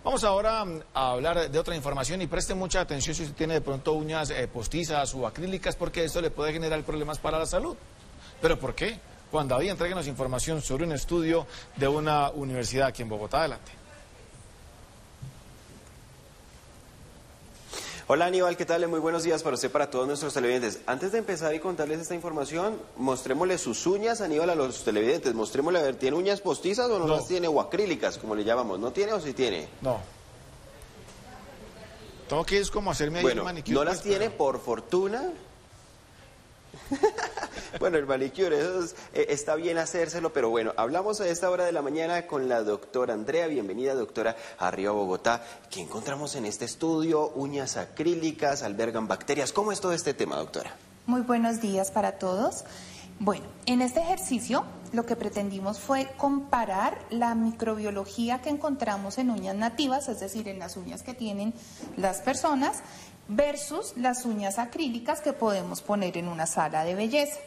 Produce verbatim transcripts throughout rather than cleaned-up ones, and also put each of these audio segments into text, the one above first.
Vamos ahora a hablar de otra información y preste mucha atención si usted tiene de pronto uñas eh, postizas o acrílicas, porque esto le puede generar problemas para la salud. ¿Pero por qué? Juan David, entréguenos información sobre un estudio de una universidad aquí en Bogotá. Adelante. Hola Aníbal, ¿qué tal? Muy buenos días para usted, para todos nuestros televidentes. Antes de empezar y contarles esta información, mostrémosle sus uñas, Aníbal, a los televidentes. Mostrémosle, a ver, ¿tiene uñas postizas o no, no las tiene? O acrílicas, como le llamamos. ¿No tiene o sí tiene? No. Tengo que es como hacerme ahí bueno, un manicure. No las pues, tiene, pero... por fortuna. Bueno, el manicure, eso es, eh, está bien hacérselo, pero bueno, hablamos a esta hora de la mañana con la doctora Andrea. Bienvenida, doctora, a Arriba Bogotá. ¿Qué encontramos en este estudio? Uñas acrílicas, albergan bacterias. ¿Cómo es todo este tema, doctora? Muy buenos días para todos. Bueno, en este ejercicio lo que pretendimos fue comparar la microbiología que encontramos en uñas nativas, es decir, en las uñas que tienen las personas, versus las uñas acrílicas que podemos poner en una sala de belleza.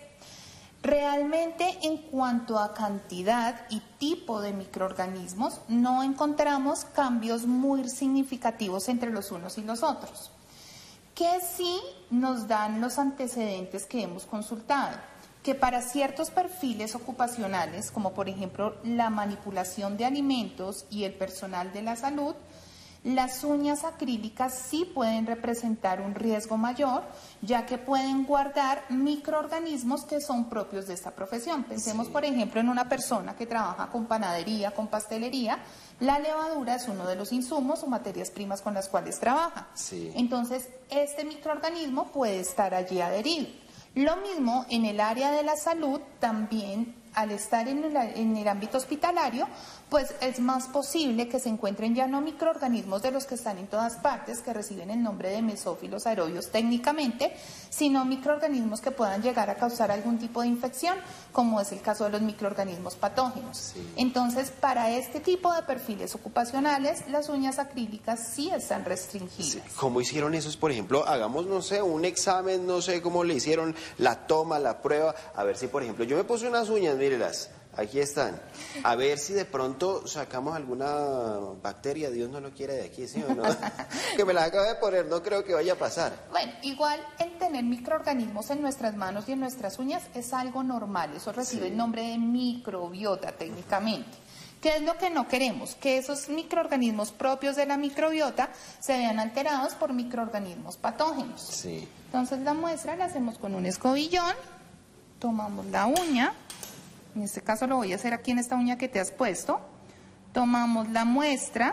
Realmente, en cuanto a cantidad y tipo de microorganismos, no encontramos cambios muy significativos entre los unos y los otros, que sí nos dan los antecedentes que hemos consultado, que para ciertos perfiles ocupacionales, como por ejemplo la manipulación de alimentos y el personal de la salud, las uñas acrílicas sí pueden representar un riesgo mayor, ya que pueden guardar microorganismos que son propios de esta profesión. Pensemos, sí. por ejemplo, en una persona que trabaja con panadería, con pastelería. La levadura es uno de los insumos o materias primas con las cuales trabaja. Sí. Entonces, este microorganismo puede estar allí adherido. Lo mismo en el área de la salud, también al estar en el, en el ámbito hospitalario, pues es más posible que se encuentren ya no microorganismos de los que están en todas partes, que reciben el nombre de mesófilos aerobios técnicamente, sino microorganismos que puedan llegar a causar algún tipo de infección, como es el caso de los microorganismos patógenos. Sí. Entonces, para este tipo de perfiles ocupacionales, las uñas acrílicas sí están restringidas. Sí. ¿Cómo hicieron esos? Por ejemplo, hagamos, no sé, un examen, no sé cómo le hicieron la toma, la prueba, a ver si, por ejemplo, yo me puse unas uñas, mírelas, aquí están, a ver si de pronto sacamos alguna bacteria, Dios no lo quiera de aquí, ¿sí o no? Que me las acabo de poner, no creo que vaya a pasar. Bueno, igual el tener microorganismos en nuestras manos y en nuestras uñas es algo normal, eso recibe sí. el nombre de microbiota técnicamente. ¿Qué es lo que no queremos? Que esos microorganismos propios de la microbiota se vean alterados por microorganismos patógenos. Sí. Entonces la muestra la hacemos con un escobillón, tomamos la uña, en este caso lo voy a hacer aquí en esta uña que te has puesto, tomamos la muestra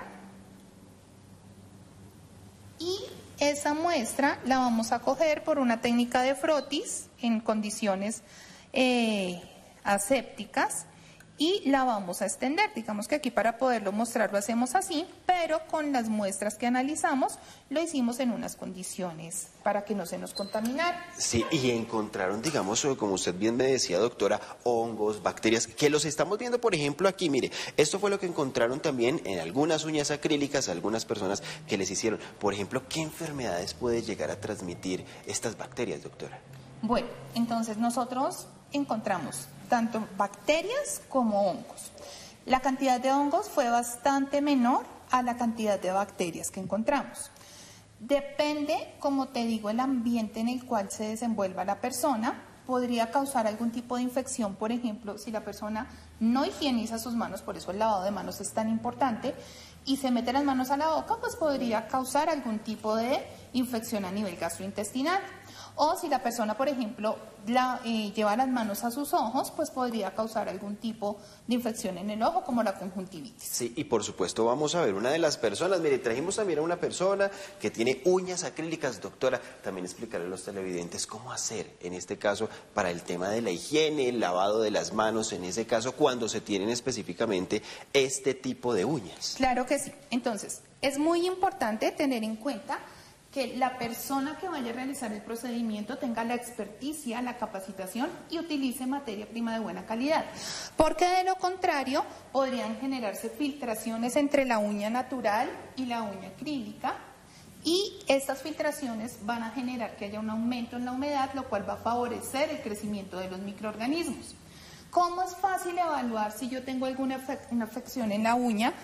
y esa muestra la vamos a coger por una técnica de frotis en condiciones eh, asépticas y la vamos a extender. Digamos que aquí para poderlo mostrar lo hacemos así, pero con las muestras que analizamos lo hicimos en unas condiciones para que no se nos contaminara. Sí, y encontraron, digamos, como usted bien me decía, doctora, hongos, bacterias, que los estamos viendo, por ejemplo, aquí, mire, esto fue lo que encontraron también en algunas uñas acrílicas a algunas personas que les hicieron. Por ejemplo, ¿qué enfermedades puede llegar a transmitir estas bacterias, doctora? Bueno, entonces nosotros encontramos tanto bacterias como hongos. La cantidad de hongos fue bastante menor a la cantidad de bacterias que encontramos. Depende, como te digo, el ambiente en el cual se desenvuelva la persona. Podría causar algún tipo de infección, por ejemplo, si la persona no higieniza sus manos, por eso el lavado de manos es tan importante, y se mete las manos a la boca, pues podría causar algún tipo de infección a nivel gastrointestinal. O si la persona, por ejemplo, la, eh, lleva las manos a sus ojos, pues podría causar algún tipo de infección en el ojo, como la conjuntivitis. Sí, y por supuesto vamos a ver una de las personas. Mire, trajimos también a una persona que tiene uñas acrílicas. Doctora, también explicarle a los televidentes cómo hacer, en este caso, para el tema de la higiene, el lavado de las manos, en ese caso, cuando se tienen específicamente este tipo de uñas. Claro que sí. Entonces, es muy importante tener en cuenta que la persona que vaya a realizar el procedimiento tenga la experticia, la capacitación y utilice materia prima de buena calidad, porque de lo contrario podrían generarse filtraciones entre la uña natural y la uña acrílica, y estas filtraciones van a generar que haya un aumento en la humedad, lo cual va a favorecer el crecimiento de los microorganismos. ¿Cómo es fácil evaluar si yo tengo alguna una afección en la uña?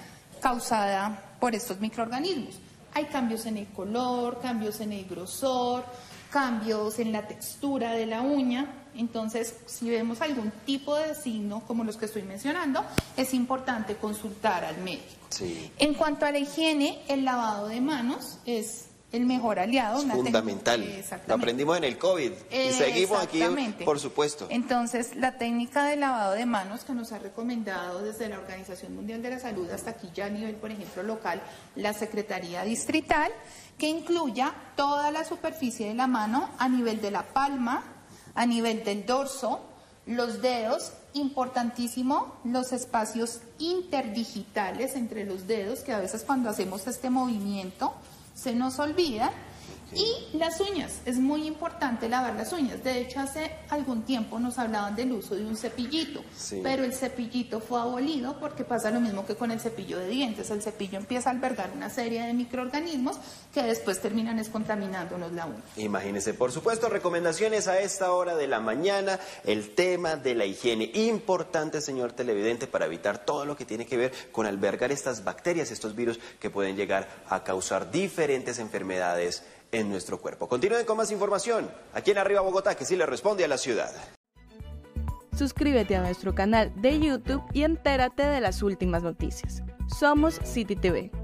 causada por estos microorganismos. Hay cambios en el color, cambios en el grosor, cambios en la textura de la uña. Entonces, si vemos algún tipo de signo, como los que estoy mencionando, es importante consultar al médico. Sí. En cuanto a la higiene, el lavado de manos es el mejor aliado. Es una fundamental. Exactamente. Lo aprendimos en el COVID y seguimos aquí, por supuesto. Entonces, la técnica de lavado de manos que nos ha recomendado desde la Organización Mundial de la Salud hasta aquí ya a nivel, por ejemplo, local, la Secretaría Distrital, que incluya toda la superficie de la mano a nivel de la palma, a nivel del dorso, los dedos, importantísimo, los espacios interdigitales entre los dedos, que a veces cuando hacemos este movimiento se nos olvida, y las uñas. Es muy importante lavar las uñas. De hecho, hace algún tiempo nos hablaban del uso de un cepillito, sí. pero el cepillito fue abolido porque pasa lo mismo que con el cepillo de dientes. El cepillo empieza a albergar una serie de microorganismos que después terminan escontaminándonos la uña. Imagínense, por supuesto, recomendaciones a esta hora de la mañana, el tema de la higiene. Importante, señor televidente, para evitar todo lo que tiene que ver con albergar estas bacterias, estos virus que pueden llegar a causar diferentes enfermedades en nuestro cuerpo. Continúen con más información aquí en Arriba Bogotá, que sí le responde a la ciudad. Suscríbete a nuestro canal de YouTube y entérate de las últimas noticias. Somos City T V.